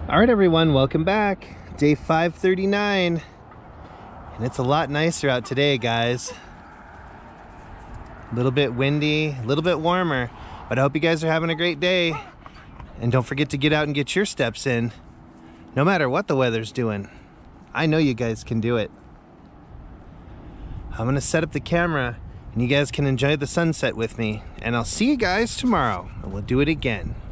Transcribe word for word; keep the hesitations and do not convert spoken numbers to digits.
All right, everyone, welcome back. Day five thirty-nine, and it's a lot nicer out today, guys. A little bit windy, a little bit warmer, but I hope you guys are having a great day. And don't forget to get out and get your steps in, no matter what the weather's doing. I know you guys can do it. I'm gonna set up the camera, and you guys can enjoy the sunset with me, and I'll see you guys tomorrow, and we'll do it again.